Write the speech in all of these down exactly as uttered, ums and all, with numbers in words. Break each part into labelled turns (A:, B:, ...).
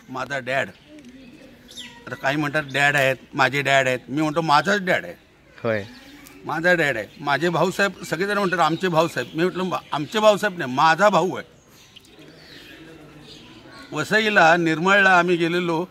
A: माझा डॅड. आता काही म्हणतात डॅड आहेत, माझे डॅड आहेत. मी म्हणतो माझाच डॅड आहे.
B: होय,
A: माझा डॅड आहे. माझे भाऊसाहेब सगळेजण म्हणतात आमचे भाऊसाहेब. मी म्हटलं आमचे भाऊसाहेब नाही, माझा भाऊ आहे. वसईला निर्मळला आम्ही गेलेलो.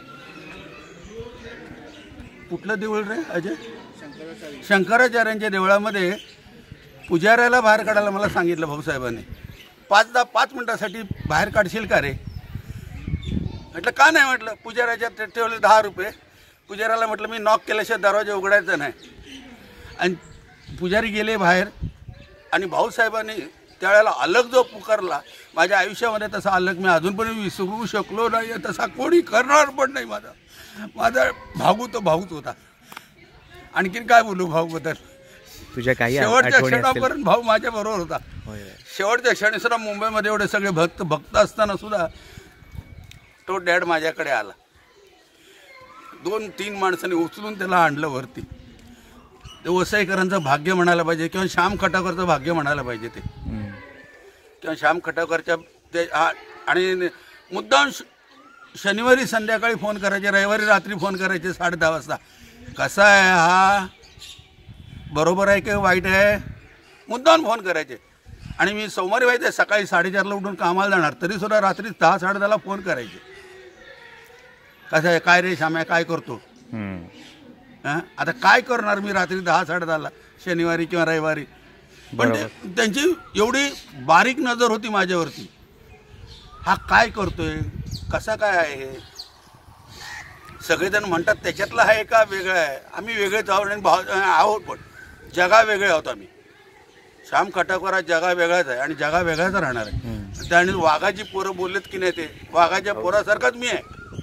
A: कुठलं देऊळ रे अजय? शंकराचार्यांच्या देवळामध्ये पुजाऱ्याला बाहेर काढायला मला सांगितलं भाऊसाहेबांनी. पाच दहा पाच मिनटासाठी बाहेर काढशील का रे? म्हटलं का नाही. म्हटलं पुजाऱ्याच्या ठेवले दहा रुपये. पुजाऱ्याला म्हटलं मी नॉक केल्याशिवाय दरवाजा उघडायचा नाही. आणि पुजारी गेले बाहेर. आणि भाऊसाहेबांनी त्यावेळेला अलग जो पुकारला, माझ्या आयुष्यामध्ये तसा अलग मी अजूनपर्यंत विसरू शकलो नाही. तसा कोणी करणार पण नाही. माझा माझा भाऊ तो भाऊच होता. आणखीन काय बोलू भाऊबद्दल.
B: तुझ्या काही
A: शेवटच्या क्षणापर्यंत भाऊ माझ्या बरोबर होता. शेवटच्या क्षणी सुद्धा मुंबईमध्ये एवढे सगळे भक्त भक्त असताना सुद्धा तो डॅड माझ्याकडे आला. दोन तीन माणसांनी उचलून त्याला आणलं वरती. ते वसईकरांचं भाग्य म्हणायला पाहिजे किंवा श्याम खटावकरचं भाग्य म्हणायला पाहिजे ते. किंवा श्याम खटावकरच्या ते आणि मुद्दाम शनिवारी संध्याकाळी फोन करायचे, रविवारी रात्री फोन करायचे साडे दहा वाजता. कसा आहे हा, बरोबर आहे की वाईट आहे, मुद्दाम फोन करायचे. आणि मी सोमवारी माहिती आहे सकाळी साडेचारला उठून कामाला जाणार, तरीसुद्धा रात्री दहा साडे दहाला फोन करायचे. कसं आहे, काय रे श्याम्या, काय करतो. हां, आता काय करणार मी रात्री दहा साडे दहाला शनिवारी किंवा रविवारी. पण त्यांची एवढी बारीक नजर होती माझ्यावरती. हा काय करतोय, कसा काय आहे हे. सगळेजण म्हणतात त्याच्यातला आहे का वेगळं आहे. आम्ही वेगळेच आहोत आणि भाव आहोत, पण जगा वेगळे आहोत आम्ही. श्याम खटावकर हा जगा वेगळाच आहे आणि जगा वेगळाच राहणार आहे. त्याने वाघाची पोरं बोललेत की नाही, ते वाघाच्या पोरासारखाच मी आहे.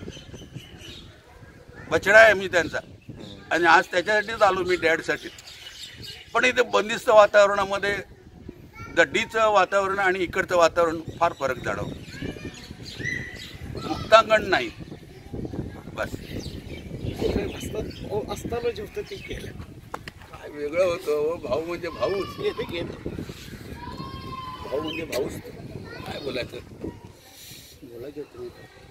A: बछडा आहे मी त्यांचा. आणि आज त्याच्यासाठीच आलो मी, डॅडसाठी. पण इथे बंदिस्त वातावरणामध्ये दड्डीचं वातावरण आणि इकडचं वातावरण फार फरक जाणवतो. मुक्तांगण नाही बस.
C: असताना जेवतं ते केलं
A: काय वेगळं होतं. भाऊ म्हणजे भाऊच. भाऊ म्हणजे भाऊच. काय बोलायचं.
C: बोलायचं